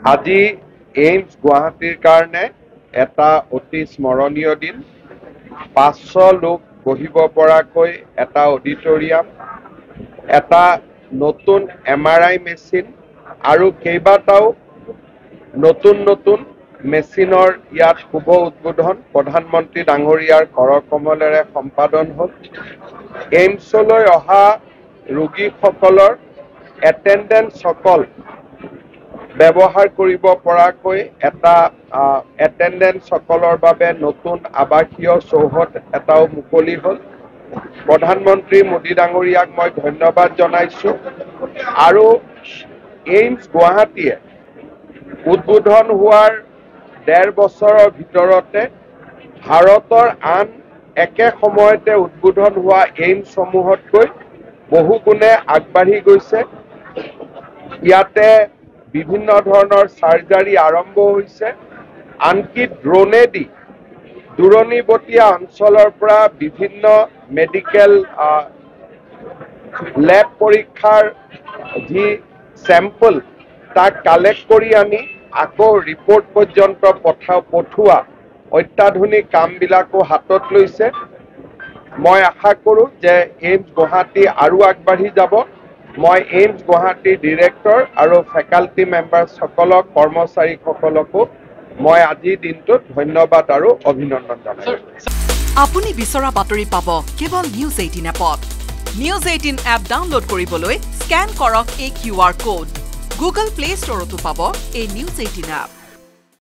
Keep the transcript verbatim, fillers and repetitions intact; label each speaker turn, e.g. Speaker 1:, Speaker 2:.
Speaker 1: আজি এইমছ গুৱাহাটীৰ কাৰণে এটা অতি স্মৰণীয় দিন। পাঁচশ লোক বহিব পৰাকৈ এটা অডিটৰিয়াম, এটা নতুন এম আৰ আই মেচিন আৰু কেইবাটাও নতুন নতুন মেচিনৰ ইয়াত শুভ উদ্বোধন প্ৰধানমন্ত্ৰী ডাঙৰীয়াৰ কৰকমলেৰে সম্পাদন হ'ল। এইমছলৈ অহা ৰোগীসকলৰ এটেণ্ডেন্সসকল ব্যৱহাৰ কৰিব পৰাকৈ এটা এটেণ্ডেন্সসকলৰ বাবে নতুন আৱাসীয় চৌহদ এটাও মুকলি হ'ল। প্ৰধানমন্ত্ৰী মোদী ডাঙৰীয়াক মই ধন্যবাদ জনাইছোঁ। আৰু এইমছ গুৱাহাটীয়ে উদ্বোধন হোৱাৰ ডেৰ বছৰৰ ভিতৰতে ভাৰতৰ আন একে সময়তে উদ্বোধন হোৱা এইমছসমূহতকৈ বহুগুণে আগবাঢ়ি গৈছে। ইয়াতে বিভিন্ন ধৰণৰ চাৰ্জাৰী আৰম্ভ হৈছে, আনকি ড্ৰোনেদি দূৰণিবতীয়া অঞ্চলৰ পৰা বিভিন্ন মেডিকেল লেব পৰীক্ষাৰ যি চেম্পল তাক কালেক্ট কৰি আনি আকৌ ৰিপৰ্ট পৰ্যন্ত পঠা পঠোৱা অত্যাধুনিক কামবিলাকো হাতত লৈছে। মই আশা কৰোঁ যে এইমছ গুৱাহাটী আৰু আগবাঢ়ি যাব। মই এইমছ গুৱাহাটীৰ ডিৰেক্টৰ আৰু ফেকাল্টি মেম্বাৰসকলক কৰ্মচাৰীসকলকো মই আজিৰ দিনটোত ধন্যবাদ আৰু অভিনন্দন জনাইছোঁ।
Speaker 2: আপুনি বিচৰা বাতৰি পাব কেৱল নিউজ এইটিন এপত। নিউজ এইটিন এপ ডাউনলোড কৰিবলৈ স্কেন কৰক এই Q R code. Google play ষ্টৰতো পাব এই নিউজ এইটিন এপ।